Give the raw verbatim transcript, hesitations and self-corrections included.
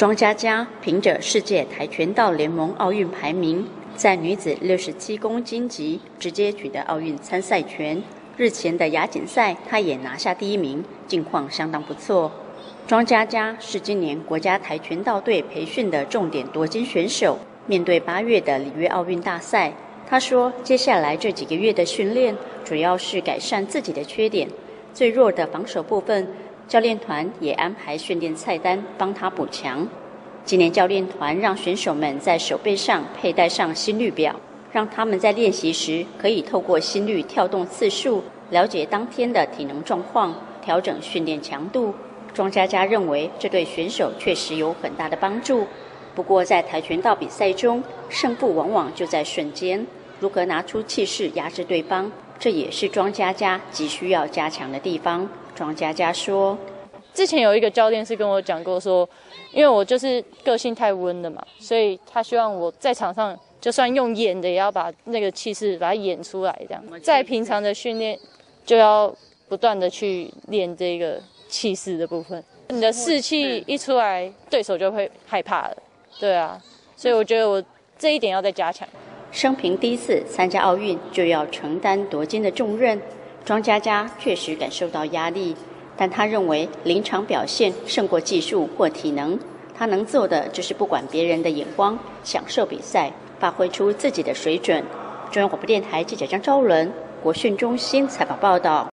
庄佳佳凭着世界跆拳道联盟奥运排名，在女子六十七公斤级直接取得奥运参赛权。日前的亚锦赛，她也拿下第一名，近况相当不错。庄佳佳是今年国家跆拳道队培训的重点夺金选手。面对八月的里约奥运大赛，她说：“接下来这几个月的训练，主要是改善自己的缺点，最弱的防守部分。”教练团也安排训练菜单帮他补强。今年教练团让选手们在手背上佩戴上心率表，让他们在练习时可以透过心率跳动次数，了解当天的体能状况，调整训练强度。庄佳佳认为这对选手确实有很大的帮助。不过在跆拳道比赛中，胜负往往就在瞬间，如何拿出气势压制对方，这也是庄佳佳急需要加强的地方。庄佳佳说：“ 之前有一个教练是跟我讲过说，因为我就是个性太温了嘛，所以他希望我在场上就算用演的，也要把那个气势把它演出来。这样，在平常的训练就要不断的去练这个气势的部分。你的士气一出来，对手就会害怕了。对啊，所以我觉得我这一点要再加强。” 生平第一次参加奥运，就要承担夺金的重任。庄佳佳确实感受到压力，但她认为临场表现胜过技术或体能。她能做的就是不管别人的眼光，享受比赛，发挥出自己的水准。中央广播电台记者张昭伦，国讯中心采访报道。